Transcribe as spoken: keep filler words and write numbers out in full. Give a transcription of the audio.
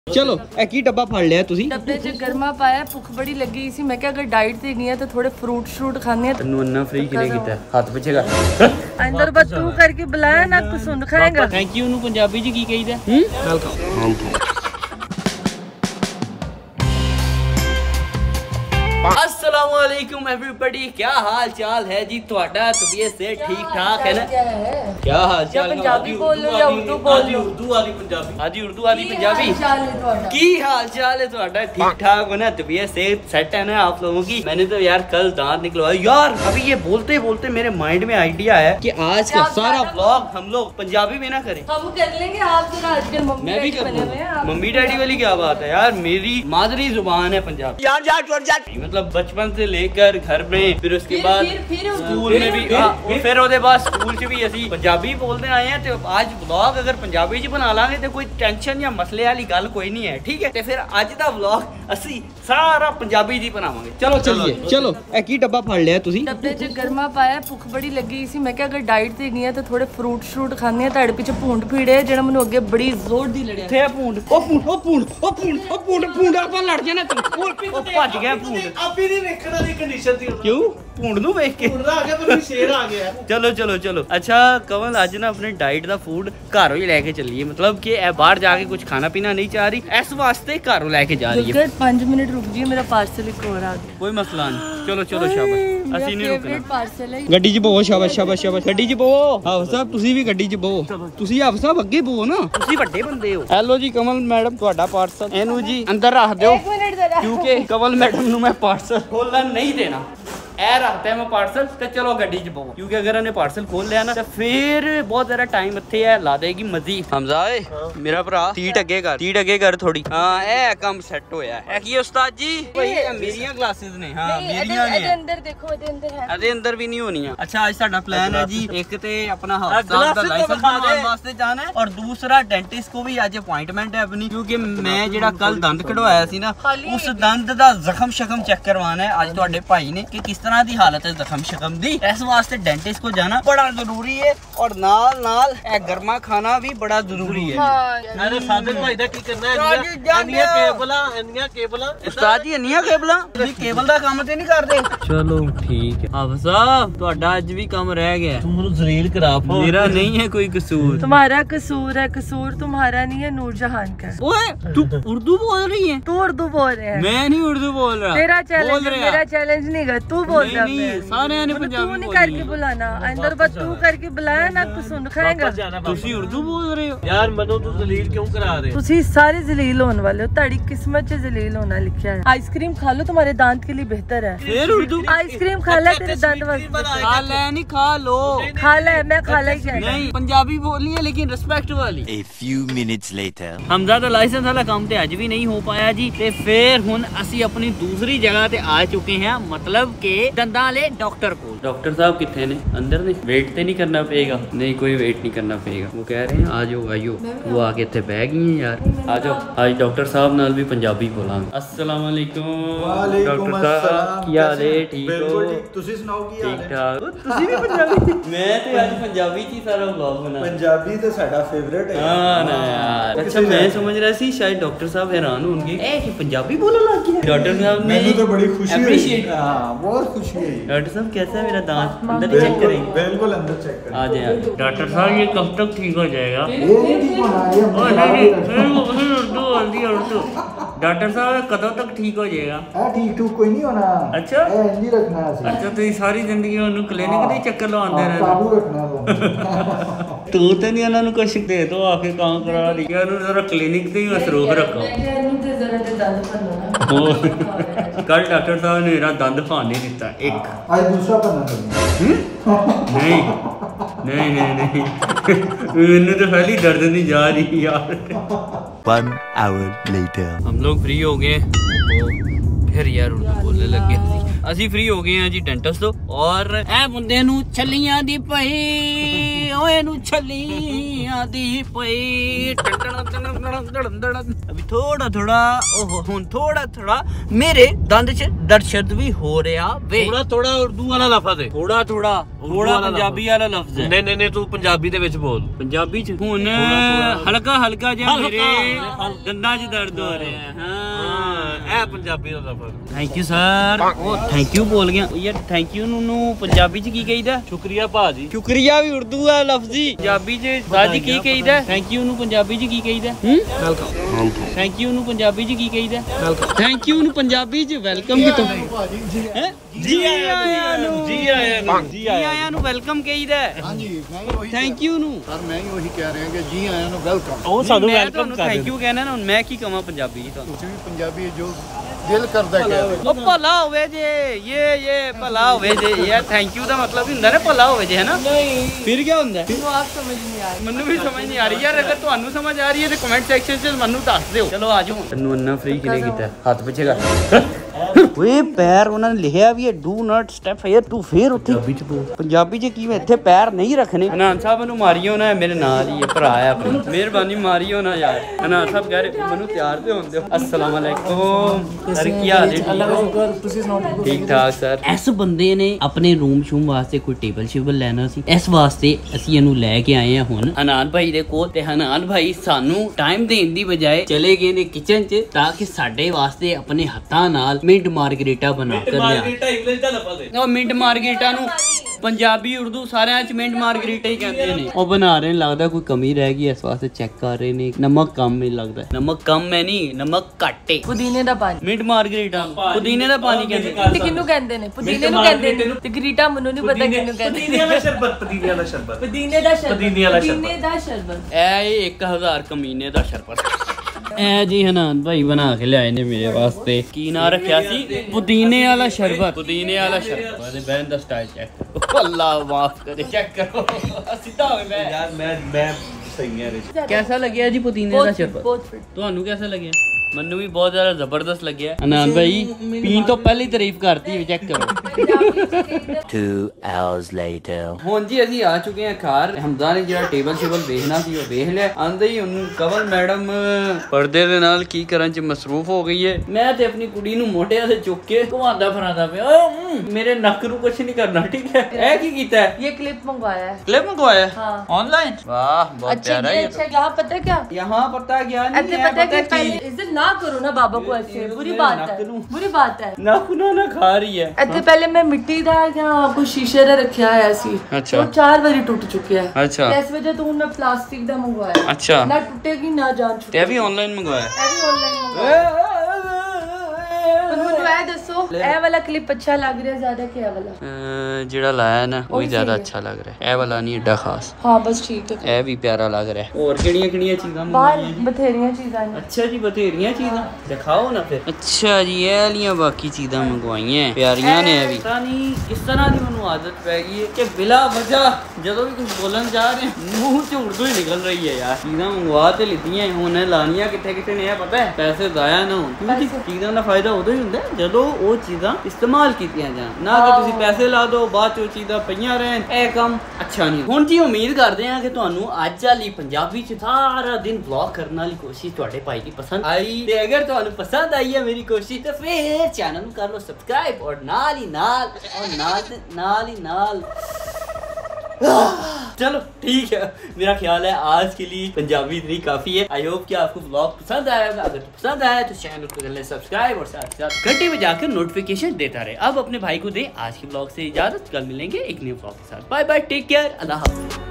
चलो एक ही डब्बा फाड़ लिया तुसी डब्बे च गर्मा पाया भुख बड़ी लगी सी मैं क्या अगर डाइट ते नहीं है तो थोड़े फ्रूट श्रूट खाने तन्नू अन्ना फ्री किने कीता हाथ पिछे कर अंदर बत्तू करके बुलाया ना कुछ सुन खाएगा थैंक यू नु पंजाबी च की कहीदा हम्म वेलकम। अस्सलामुअलैकुम एवरीबॉडी, क्या हाल चाल है जी ਤੁਹਾਡਾ? तबीयत से ठीक ठाक है ना? क्या हाल चाल? पंजाबी बोल लो या उर्दू बोल लो? उर्दू आदि पंजाबी आदि उर्दू आदि पंजाबी की हाल चाल है ਤੁਹਾਡਾ? ठीक ठाक हो ना? तबीयत से सेट है ना आप लोगों की? मैंने तो यार कल दांत निकलवाया यार। अभी ये बोलते बोलते मेरे माइंड में आइडिया है कि आज का सारा व्लॉग हम लोग पंजाबी में ना करें। हम कर लेंगे, आप जरा आजकल मम्मी मैं भी कर लूंगा। मम्मी डैडी वाली क्या बात है यार, मेरी मादरी जुबान है पंजाबी। मतलब बचपन से लेकर घर में फिर उसके फिर, बाद फिर, फिर स्कूल में भी हाँ, फिर ਉਹਦੇ बाद स्कूल च भी ਅਸੀਂ पंजाबी बोलते आए हैं। तो आज व्लॉग अगर पंजाबी च बना लांगे तो कोई टेंशन या मसले वाली गल कोई नहीं है, ठीक है? तो फिर ਅੱਜ ਦਾ व्लॉग ਅਸੀਂ सारा पंजाबी दी बनावांगे। चलो चलिए चलो एक ही डब्बा फाड़ लिया तुसी डब्बे च गर्मा पाया भुख बड़ी लगी सी मैं क्या अगर डाइट ते नहीं है तो थोड़े फ्रूट श्रूट खाने ਤੁਹਾਡੇ ਪਿੱਛੇ ਭੂੰਡ ਭੀੜੇ ਜਿਹੜਾ ਮੈਨੂੰ ਅੱਗੇ ਬੜੀ ਜ਼ੋਰ ਦੀ ਲੜਿਆ ਥੇ ਭੂੰਡ ਉਹ ਭੂੰਡ ਉਹ ਭੂੰਡ ਉਹ ਭੂੰਡ ਉਹ ਭੂੰਡ ਭੂੰਡ ਆਪਾਂ ਲੜ ਜਾਣਾ ਤੂੰ ਉਹ ਭੱਜ ਗਿਆ ਭੂੰਡ ਆਪੀ ਨਹੀਂ ਵੇਖਣ ਵਾਲੀ ਕੰਡੀਸ਼ਨ ਸੀ। ਕਿਉਂ ਭੂੰਡ ਨੂੰ ਵੇਖ ਕੇ ਭੂੰਡ ਆ ਗਿਆ ਪਰ ਸ਼ੇਰ ਆ ਗਿਆ। ਚਲੋ ਚਲੋ ਚਲੋ ਅੱਛਾ ਕਮਲ ਅੱਜ ਨਾ ਆਪਣੇ ਡਾਈਟ ਦਾ ਫੂਡ ਘਰੋਂ ਹੀ ਲੈ ਕੇ ਚੱਲੀਏ, मतलब कि ਇਹ ਬਾਹਰ ਜਾ ਕੇ ਕੁਝ ਖਾਣਾ ਪੀਣਾ ਨਹੀਂ ਚਾਹ ਰਹੀ, ਇਸ ਵਾਸਤੇ ਘਰੋਂ ਲੈ ਕੇ ਜਾ ਰਹੀ ਹੈ। पाँच मिनट रुक जी, मेरा पार्सल एक और आ गया। ਕੋਈ ਮਸਲਾ ਨਹੀਂ, ਚਲੋ ਚਲੋ ਸ਼ਾਬਾਸ਼, ਅਸੀਂ ਨਹੀਂ ਰੁਕਣਾ। ਪਾਰਸਲ ਹੈ ਗੱਡੀ 'ਚ ਬਵੋ, ਸ਼ਾਬਾਸ਼ ਸ਼ਾਬਾਸ਼ ਸ਼ਾਬਾਸ਼, ਗੱਡੀ 'ਚ ਬਵੋ। ਹਾਫ ਸਾਹਿਬ ਤੁਸੀਂ ਵੀ ਗੱਡੀ 'ਚ ਬਵੋ, ਤੁਸੀਂ ਹਾਫ ਸਾਹਿਬ ਅੱਗੇ ਬਵੋ ਨਾ, ਤੁਸੀਂ ਵੱਡੇ ਬੰਦੇ ਹੋ। ਹੈਲੋ ਜੀ ਕਮਲ ਮੈਡਮ ਤੁਹਾਡਾ ਪਾਰਸਲ ਇਹਨੂੰ ਜੀ ਅੰਦਰ ਰੱਖ ਦਿਓ ਕਿਉਂਕਿ ਕਮਲ ਮੈਡਮ ਨੂੰ ਮੈਂ ਪਾਰਸਲ ਖੋਲਣ ਨਹੀਂ ਦੇਣਾ। ए रखते हैं मैं पार्सल तो चलो गड्डी च पवो, क्योंकि अगर इन्हें पार्सल खोल लिया ना तो फिर बहुत ज्यादा टाइम इत्थे है ला देगी मजीद। हमजा मेरा भरा सीट अगे कर, सीट अगे कर थोड़ी। हां ए काम सेट होया है की उस्ताद जी? भाई मेरियां क्लासेस ने। हां मेरियां नहीं है, अंदर देखो अदे अंदर है, अदे अंदर भी नहीं होनी है। अच्छा आज साडा प्लान है जी, एक ते अपना हादसा दा लाइसेंस बनवाने वास्ते जाना है और दूसरा डेंटिस्ट को भी आज अपॉइंटमेंट है अपनी, क्योंकि मैं जेड़ा कल दंद कढवाया सी ना उस दंद दा जख्म शख्म चेक करवाना है आज ਤੁਹਾਡੇ भाई ने कि किस तरह दी हालत है जख्म शख्म दी। इस वास्ते डेंटिस्ट को जाना बड़ा जरूरी है और नाल नाल ए गर्मा खाना भी बड़ा जरूरी है। अरे सादिक भाई दा की करना है? एनिया केबला एनिया केबला उस्ताद जी एनिया केबला ਤੁਸੀਂ ਕੇਬਲ ਦਾ ਕੰਮ ਤੇ ਨਹੀਂ ਕਰਦੇ? ਚਲੋ ਠੀਕ ਹੈ ਆਪ ਸਾਹਿਬ, ਤੁਹਾਡਾ ਅੱਜ ਵੀ ਕੰਮ ਰਹਿ ਗਿਆ। तुम ਮੈਨੂੰ ਜ਼ਲੀਲ ਕਰਾ ਪਾ। मेरा नहीं है कोई कसूर, तुम्हारा कसूर है, कसूर तुम्हारा नहीं है, नूरजहान का। ओए तू उर्दू बोल रही है? तू उर्दू बोल रहे हैं, मैं नहीं उर्दू बोल रहा। तेरा चैलेंज मेरा चैलेंज नहीं है, तू बोल रहा है। सारे ने पंजाबी तू नहीं करके बुलाना, अंदर बस तू करके बुलाया ना कुछ सुन खाएगा। ਤੁਸੀਂ ਉਰਦੂ ਬੋਲ ਰਹੇ ਹੋ यार मनो तू ਜ਼ਲੀਲ क्यों करा रहे? ਤੁਸੀਂ ਸਾਰੇ ਜ਼ਲੀਲ ਹੋਣ ਵਾਲੇ ਹੋ, ਤੁਹਾਡੀ ਕਿਸਮਤ 'ਚ ਜ਼ਲੀਲ ਹੋਣਾ ਲਿਖਿਆ है। आइसक्रीम खा लो, तुम्हारे दांत के लिए बेहतर है। फिर उर्दू आइसक्रीम खा ले, तेरे दांत वास्ते खा ले नहीं खा लो, खा ले, मैं खा ले क्या नहीं पंजाबी बोलनी है लेकिन रिस्पेक्ट वाली। A few minutes later Hamza दा लाइसेंस वाला काम ते अज भी नहीं हो पाया जी, ते फिर हुन असी अपनी दूसरी जगह ते आ चुके हैं, मतलब के दंदां वाले डॉक्टर को। डॉक्टर साहब कितने ने? अंदर ने। वेट ते नहीं करना पड़ेगा? नहीं कोई वेट नहीं करना पड़ेगा, वो कह रहे हैं आ जाओ आइयो। वो आके इत्थे बैठ गई हैं यार, आ जाओ। आज डॉक्टर साहब नाल भी पंजाबी बोलांगे। अस्सलाम वालेकुम डॉक्टर साहब, की हाल है? ठीक हो? ਤੁਸੀਂ ਸੁਣਾਓ ਕੀ ਹਾਲ ठीक ਹੈ? ठाक। ਤੁਸੀਂ ਵੀ ਪੰਜਾਬੀ? ਮੈਂ ਤੇ ਅੱਜ ਪੰਜਾਬੀ ਚ ਹੀ ਸਾਰਾ ਵਲੌਗ ਬਣਾ। ਪੰਜਾਬੀ ਤੇ ਸਾਡਾ ਫੇਵरेट ਹੈ। ਹਾਂ ਨਾ यार। अच्छा मैं समझ रहा सी शायद डॉक्टर साहब हैरान होंगे ए कि पंजाबी बोलने लग गया। डॉक्टर साहब ने ਮੈਨੂੰ ਤਾਂ ਬੜੀ ਖੁਸ਼ੀ ਹੋਈ। अप्रिशिएट। हां बहुत खुशी हुई। डॉक्टर साहब कैसा है मेरा दांत? अंदर ही चेक करेंगे? बिल्कुल अंदर चेक करें। आ जाए डॉक्टर साहब, ये कब तक ठीक हो जाएगा? ये नहीं ठीक होना है, ओ नहीं नहीं फिर वो फिर उर्दू बोलती है उर्दू। डॉक्टर साहब कदों तक ठीक हो जाएगा? हां ठीक ठीक कोई नहीं होना। अच्छा ए इंजी रखना है। अच्छा तो सारी जिंदगी ਉਹਨੂੰ ਕਲੀਨਿਕ ਦੇ ਚੱਕਰ ਲਵਾਉਂਦੇ ਰਹਿਣਾ। ਕਾਬੂ ਰੱਖਣਾ ਹੈ। ਤੂੰ ਤੇ ਨਹੀਂ ਉਹਨਾਂ ਨੂੰ ਕੁਛ ਦੇ ਦੋ ਆ ਕੇ ਕੰਮ ਕਰਾ ਲਈ, ਉਹਨੂੰ ਜ਼ਰਾ ਕਲੀਨਿਕ ਤੇ ਹੀ ਮਸਰੂਫ ਰੱਖੋ। कल डॉक्टर साहब ने मेरा दंद फाड़ नहीं दिता एक। आज दूसरा पन्ना करना। नहीं नहीं नहीं नहीं मैंने तो पहली दर्द नहीं जा रही यार। One hour later हम लोग फ्री हो गए फिर यार उर्दू बोलने लग गए। ਅਸੀਂ ਫ੍ਰੀ ਹੋ ਗਏ ਆ ਜੀ ਡੈਂਟਿਸਟ ਤੋਂ ਔਰ ਇਹ ਬੰਦੇ ਨੂੰ ਛੱਲੀਆਂ ਦੀ ਪਈ ਓਏ ਨੂੰ ਛੱਲੀਆਂ ਦੀ ਪਈ ਅਭੀ ਥੋੜਾ ਥੋੜਾ ਉਹ ਹੁਣ ਥੋੜਾ ਥੋੜਾ ਮੇਰੇ ਦੰਦ 'ਚ ਦਰਦ ਸ਼ਰਦ ਵੀ ਹੋ ਰਿਹਾ ਵੇ ਥੋੜਾ ਥੋੜਾ ਉਰਦੂ ਵਾਲਾ ਲਫ਼ਜ਼ ਹੈ ਥੋੜਾ ਥੋੜਾ ਥੋੜਾ ਪੰਜਾਬੀ ਵਾਲਾ ਲਫ਼ਜ਼ ਹੈ ਨਹੀਂ ਨਹੀਂ ਨਹੀਂ ਤੂੰ ਪੰਜਾਬੀ ਦੇ ਵਿੱਚ ਬੋਲ ਪੰਜਾਬੀ 'ਚ ਹੁਣ ਹਲਕਾ ਹਲਕਾ ਜਿਹਾ ਮੇਰੇ ਦੰਦਾਂ 'ਚ ਦਰਦ ਹੋ ਰਿਹਾ ਹਾਂ ਇਹ ਪੰਜਾਬੀ ਦਾ ਲਫ਼ਜ਼ ਥੈਂਕ ਯੂ ਸਰ ਉਹ ਥੈਂਕ ਯੂ ਬੋਲ ਗਿਆ ਯਾਰ ਥੈਂਕ ਯੂ ਨੂੰ ਪੰਜਾਬੀ 'ਚ ਕੀ ਕਹੀਦਾ ਸ਼ੁਕਰੀਆ ਭਾਜੀ ਸ਼ੁਕਰੀਆ ਵੀ ਉਰਦੂ ਆ ਲਫ਼ਜ਼ੀ ਪੰਜਾਬੀ 'ਚ ਸਾਜੀ ਕੀ ਕਹੀਦਾ ਥੈਂਕ ਯੂ ਨੂੰ ਪੰਜਾਬੀ 'ਚ ਕੀ ਕਹੀਦਾ ਵੈਲਕਮ ਥੈਂਕ ਯੂ ਨੂੰ ਪੰਜਾਬੀ 'ਚ ਕੀ ਕਹੀਦਾ ਵੈਲਕਮ ਥੈਂਕ ਯੂ ਨੂੰ ਪੰਜਾਬੀ 'ਚ ਵੈਲਕਮ ਕਿਤੋਂ ਹੈ ਜੀ ਆਇਆਂ ਨੂੰ ਜੀ ਆਇਆਂ ਨੂੰ ਜੀ ਆਇਆਂ ਨੂੰ ਵੈਲਕਮ ਕਹੀਦਾ ਹਾਂਜੀ ਮੈਂ ਵੀ ਉਹੀ ਥੈਂਕ ਯੂ ਨੂੰ ਸਰ ਮੈਂ ਵੀ ਉਹੀ ਕਹਿ ਰਿਹਾ ਕਿ ਜੀ ਆਇਆਂ ਨੂੰ ਵੈਲਕਮ ਉਹ ਸਾਨੂੰ ਮੈਂ ਵੈਲਕਮ ਤੁਹਾਨੂੰ ਕਰ ਥੈਂਕ ਯੂ ਕਹਿਣਾ ਨਾ ਹੁਣ ਮੈਂ ਕੀ ਕਹਾਂ ਪੰਜਾਬੀ 'ਚ ਤੁਹਾਨੂੰ ਤੁਸੀਂ ਵੀ ਪੰਜਾਬੀ ਜੋ ਦਿਲ ਕਰਦਾ ਕਹਿ ਉਹ ਭਲਾ ਹੋਵੇ ਜੇ ਇਹ ਇਹ ਭਲਾ ਹੋਵੇ ਜੇ ਯਾਰ ਥੈਂਕ ਯੂ ਦਾ ਮਤਲਬ ਹੀ ਹੁੰਦਾ ਨਾ ਭਲਾ ਹੋਵੇ ਜੇ ਹੈਨਾ ਨਹੀਂ ਫਿਰ ਕੀ ਹੁੰਦਾ ਮੈਨੂੰ ਆਪ ਸਮਝ ਨਹੀਂ ਆ ਰਹੀ ਮੈਨੂੰ ਵੀ ਸਮਝ ਨਹੀਂ ਆ ਰਹੀ ਯਾਰ ਅਗਰ ਤੁਹਾਨੂੰ ਸਮਝ ਆ ਰਹੀ ਹੈ ਤੇ ਕਮੈਂਟ ਸੈਕਸ਼ਨ 'ਚ ਮੈਨੂੰ ਦੱਸ ਦਿਓ ਚਲੋ ਆ ਜਾਓ ਤੈਨੂੰ ਅੰਨਾ ਫ੍ਰੀ ਕਿਨੇ ਕੀਤਾ ਹੱਥ ਪਿੱਛੇ ਕਰ ਓਏ ਪੈਰ ਉਹਨਾਂ ਨੇ ਲਿਖਿਆ ਵੀ ਹੈ ਡੂ ਨਾਟ ਸਟੈਪ ਹੇਅਰ ਤੂੰ ਫੇਰ ਉੱਥੇ ਪੰਜਾਬੀ 'ਚ ਬੋਲ ਪੰਜਾਬੀ 'ਚ ਕੀ ਇੱਥੇ ਪੈਰ ਨਹੀਂ ਰੱਖਣੇ ਅਨਾਨ ਸਾਹਿਬ ਨੂੰ ਮਾਰੀਓ ਨਾ ਮੇਰੇ ਨਾਲ ਹੀ ਹੈ ਭਰਾ ਆ ਆਪਣੀ ਮਿਹਰਬਾਨੀ ਮਾਰੀਓ ਨਾ ਯਾਰ ਅਨਾਨ ਸਾਹਿਬ ਕਹਿ ਰਹੇ ਮੈਨੂੰ ਤਿਆਰ ਤੇ ਹੋਣ ਦਿਓ अस्सलाम वालेकुम सर ਕੀ ਹਾਲ ਹੈ ਅੱਲਾਹ ਦਾ ਸ਼ੁਕਰ ਤੁਸੀਂ ਸੁਣਾਓ ਠੀਕ ਠਾਕ ਸਰ ਇਸ ਬੰਦੇ ਨੇ ਆਪਣੇ ਰੂਮ ਸ਼ੂਮ ਵਾਸਤੇ ਕੋਈ ਟੇਬਲ ਸ਼ੇਬਲ ਲੈਣਾ ਸੀ ਇਸ ਵਾਸਤੇ ਅਸੀਂ ਇਹਨੂੰ ਲੈ ਕੇ ਆਏ ਆ ਹੁਣ ਹਨਾਨ ਭਾਈ ਦੇ ਕੋਲ ਤੇ ਹਨਾਨ ਭਾਈ ਸਾਨੂੰ ਟਾਈਮ ਦੇਣ ਦੀ ਬਜਾਏ ਚਲੇ ਗਏ ਨੇ ਕਿਚਨ 'ਚ ਤਾਂ ਕਿ ਸਾਡੇ ਵਾਸਤੇ ਆਪਣੇ ਹੱਥਾਂ ਨਾਲ ਮਿੰਟ ਮਾਰਗਰੀਟਾ ਬਣਾ ਕੇ ਲਿਆ ਮਾਰਗਰੀਟਾ ਇੰਗਲਿਸ਼ ਦਾ ਲਫ਼ਜ਼ ਹੈ ਉਹ ਮਿੰਟ ਮਾਰਗਰੀਟਾ ਨੂੰ ਪੰਜਾਬੀ ਉਰਦੂ ਸਾਰਿਆਂ 'ਚ ਮਿੰਟ ਮਾਰਗਰੀਟਾ ਹੀ ਕਹਿੰਦੇ ਨੇ ਉਹ ਬਣਾ ਰਹੇ ਨੇ ਲੱਗਦਾ ਕੋਈ ਕਮੀ ਰਹਿ ਗਈ ਇਸ ਵਾਸਤੇ ਚੈੱਕ ਕਰ ਰਹੇ ਨੇ ਨਮਕ ਕਮ ਹੀ ਲੱਗਦਾ ਨਮਕ ਕਮ ਹੈ ਨਹੀਂ ਨਮਕ ਘੱਟ ਹੈ ਪੁਦੀਨੇ ਦਾ ਪਾਣੀ ਮਿੰਟ ਮਾਰਗਰੀਟਾ ਪੁਦੀਨੇ ਦਾ ਪਾਣੀ ਕਹਿੰਦੇ ਤੇ ਕਿਹਨੂੰ ਕਹਿੰਦੇ ਨੇ ਪੁਦੀਨੇ ਨੂੰ ਕਹਿੰਦੇ ਨੇ ਤੇ ਗਰੀਟਾ ਮੈਨੂੰ ਨਹੀਂ ਪਤਾ ਕਿਹਨੂੰ ਕਹਿੰਦੇ ਪੁਦੀਨੇ ਵਾਲਾ ਸ਼ਰਬਤ ਪੁਦੀਨੇ ਵਾਲਾ ਸ਼ਰਬਤ ਪੁਦੀਨੇ ਦਾ ਸ਼ਰਬਤ ਪੁਦੀਨੇ ਵਾਲਾ ਸ਼ਰਬਤ। ਪੁਦੀਨੇ ਦਾ ਸ਼ਰਬਤ ਇਹ ਇੱਕ ਹਜ਼ਾਰ ਕਮੀਨੇ ਦਾ ਸ਼ਰਬਤ ਇਹ ਜੀ ਹਨਾਨ ਭਾਈ ਬਣਾ ਕੇ ਲਿਆਏ ਨੇ ਮੇਰੇ ਵਾਸਤੇ ਕੀ ਨਾਂ ਰੱਖਿਆ ਸੀ ਪੁਦੀਨੇ ਵਾਲਾ ਸ਼ਰਬਤ ਪੁਦੀਨੇ ਵਾਲਾ ਸ਼ਰਬਤ ਦੇ ਬੈਨ ਦਾ ਸਟਾਈਲ ਚੈੱਕ ਅੱਲਾ ਮਾਫ ਕਰੇ ਚੈੱਕ ਕਰੋ ਸਿੱਧਾ ਹੋਵੇ ਮੈਂ ਯਾਰ ਮੈਂ ਮੈਂ ਸਹੀ ਹੈ ਰਿਚ कैसा लगे जी पुदीने का शरबत बहुत फिट ਤੁਹਾਨੂੰ कैसा लगे ਮੈਨੂੰ ਵੀ ਬਹੁਤ ਜ਼ਿਆਦਾ ਜ਼ਬਰਦਸਤ ਲੱਗਿਆ ਅਨਾਨ ਭਾਈ ਪੀਣ ਤੋਂ ਪਹਿਲੀ ਤਾਰੀਫ ਕਰਤੀ ਚੈੱਕ ਕਰੋ Two hours later. ਹੁਣ ਜੀ ਅਸੀਂ ਆ ਚੁੱਕੇ ਹਾਂ ਘਰ ਹਮਜ਼ਾ ਨੇ ਜਿਹੜਾ ਟੇਬਲ ਸ਼ੇਬਲ ਵੇਖਣਾ ਸੀ ਉਹ ਵੇਖ ਲਿਆ ਆਂਦੇ ਹੀ ਉਹਨੂੰ ਕਵਲ ਮੈਡਮ ਪਰਦੇ ਦੇ ਨਾਲ ਕੀ ਕਰਨ ਚ ਮਸਰੂਫ ਹੋ ਗਈ ਹੈ ਮੈਂ ਤੇ ਆਪਣੀ ਕੁੜੀ ਨੂੰ ਮੋਢਿਆਂ ਤੇ ਚੁੱਕ ਕੇ ਘੁਮਾਉਂਦਾ ਫਰਾਂਦਾ ਪਿਆ ਓਏ ਮੇਰੇ ਨੱਕ ਨੂੰ ਕੁਝ ਨਹੀਂ ਕਰਨਾ ਠੀਕ ਹੈ ਇਹ ਕੀ ਕੀਤਾ ਹੈ ये क्लिप मंगवाया है क्लिप मंगवाया हाँ। ऑनलाइन वाह बहुत अच्छा प्यारा ये है अच्छा यहाँ पता है क्या यहाँ पता क्या नहीं ऐसे है पता है कि पता पहले की इज्जत ना करो ना बाबा को ऐसे बुरी बात है बुरी बात है नाखून ना खा रही है ਇੱਥੇ ਪਹਿਲੇ ਮੈਂ ਮਿੱਟੀ ਦਾ ਜਾਂ ਕੋਈ ਸ਼ੀਸ਼ੇ ਦਾ ਰੱਖਿਆ ਹੋਇਆ ਸੀ ਅੱਛਾ। ਉਹ ਚਾਰ ਵਾਰੀ ਟੁੱਟ ਚੁੱਕਿਆ ਹੈ ਅੱਛਾ। ਤੇ ਇਸ ਵਜ੍ਹਾ ਤੋਂ ਹੁਣ ਮੈਂ ਪਲਾਸਟਿਕ ਦਾ ਮੰਗਵਾਇਆ अच्छा ਨਾ ਟੁੱਟੇਗੀ ਨਾ ਜਾਨ ਛੁੱਟੇਗੀ ये भी ऑनलाइन मंगवाया ਇਹ ਵੀ ਆਨਲਾਈਨ ਮੰਗਵਾਇਆ ਮੈਨੂੰ ਇਹ ਦੱਸੋ ਇਹ ਵਾਲਾ ਕਲਿੱਪ ਅੱਛਾ ਲੱਗ ਰਿਹਾ ਜ਼ਿਆਦਾ ਕਿ ਇਹ ਵਾਲਾ अ, ਜਿਹੜਾ ਲਾਇਆ ਨਾ ਉਹ ਉਹੀ ਜ਼ਿਆਦਾ ਸਹੀ ਹੈ। ਅੱਛਾ ਲੱਗ ਰਿਹਾ ਇਹ ਵਾਲਾ ਨਹੀਂ ਏਡਾ ਖਾਸ ਹਾਂ ਬਸ ਠੀਕ ਹੈ ਇਹ ਵੀ ਪਿਆਰਾ ਲੱਗ ਰਿਹਾ ਹੋਰ ਕਿਹੜੀਆਂ ਕਿਹੜੀਆਂ ਚੀਜ਼ਾਂ ਬਾਹਰ ਮੰਗਵਾਈਆਂ ਬਥੇਰੀਆਂ ਚੀਜ਼ਾਂ ਨੇ ਅੱਛਾ ਜੀ ਬਥੇਰੀਆਂ ਚੀਜ਼ਾਂ ਦਿਖਾਓ ਨਾ ਫਿਰ ਅੱਛਾ ਜੀ ਇਹ ਵਾਲੀਆਂ ਬਾਕੀ ਚੀਜ਼ਾਂ ਮੰਗਵਾਈਆਂ ਪਿਆਰੀਆਂ ਨੇ ਇਹ ਵੀ ਪਤਾ ਨਹੀਂ ਕਿਸ ਤਰ੍ਹਾਂ ਦੀ ਮੈਨੂੰ ਆਦਤ ਪੈ ਗਈ ਹੈ ਕਿ ਬਿਲਾ ਵਜ੍ਹਾ ਜਦੋਂ ਵੀ ਕੁਝ ਬੋਲਣ ਜਾ ਰਹੇ ਹਾਂ, ਮੂੰਹ ਚ ਉਰਦੂ ਹੀ ਨਿਕਲ ਰਹੀ ਹੈ ਯਾਰ ਚੀਜ਼ਾਂ ਮੰਗਵਾ ਤੇ ਲਿੱਤੀਆਂ ਹੁਣ ਇਹ ਲਾਣੀਆਂ ਕਿੱਥੇ ਕਿੱਥੇ ਨੇ ਇਹ ਪਤਾ ਹੈ ਪੈਸੇ ਜ਼ਾਇਆ ਨਾ ਹੋਣ ਕਿਉਂਕਿ ਚੀਜ਼ਾਂ ਦਾ ਫਾਇਦਾ ਉਦੋਂ ਹੀ ਹੁੰਦਾ ਹੈ ਜਦੋਂ ਉਹ ਚੀਜ਼ਾਂ ਇਸਤੇਮਾਲ ਕੀਤੀਆਂ ਜਾਣ ਨਾ ਕਿ ਤੁਸੀਂ ਪੈਸੇ ਲਾ ਦਿਓ ਬਾਅਦ ਚ ਉਹ ਚੀਜ਼ਾਂ ਪਈਆਂ ਰਹਿਣ ਇਹ ਕੰਮ ਅੱਛਾ ਨਹੀਂ ਹੁਣ ਜੀ ਉਮੀਦ ਕਰਦੇ ਹਾਂ ਕਿ ਤੁਹਾਨੂੰ ਅੱਜ ਵਾਲੀ ਪੰਜਾਬੀ ਚ ਸਾਰਾ ਦਿਨ ਵਲੌਗ ਕਰਨ ਵਾਲੀ ਕੋਸ਼ਿਸ਼ ਤੁਹਾਡੇ ਭਾਈ ਦੀ ਪਸੰਦ ਆਈ ਤੇ ਅਗਰ ਤੁਹਾਨੂੰ ਪਸੰਦ ਆਈ ਹੈ ਮੇਰੀ ਕੋਸ਼ਿਸ਼ ਤਾਂ ਫਿਰ ਚੈਨਲ ਨੂੰ ਕਰ ਲਓ ਸਬਸਕ੍ਰਾਈਬ ਔਰ ਨਾਲ ਹੀ ਨਾਲ ਔਰ ਨਾਲ ਤੇ ਨਾਲ ही नाल चलो ठीक है मेरा ख्याल है आज के लिए पंजाबी इतनी काफी है आई होप कि आपको व्लॉग पसंद आया होगा अगर पसंद आया तो चैनल को कर लें सब्सक्राइब और साथ साथ घंटे बजाकर नोटिफिकेशन देता रहे अब अपने भाई को दे आज के व्लॉग से इजाजत कल मिलेंगे एक न्यू व्लॉग के साथ बाय बाय टेक केयर अल्लाह हाफिज़।